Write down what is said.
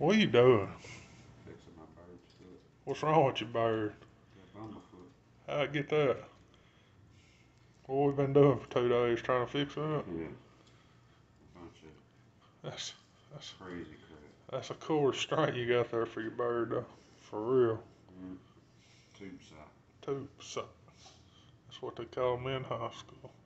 What are you doing? Fixing my bird's foot. What's wrong with your bird? That bumblefoot. How'd it get that? What we've been doing for 2 days trying to fix that? Yeah. A bunch of That's crazy crap. that's a cool restraint you got there for your bird though. For real. Mm. Tube sock. Tube sock. That's what they call them in high school.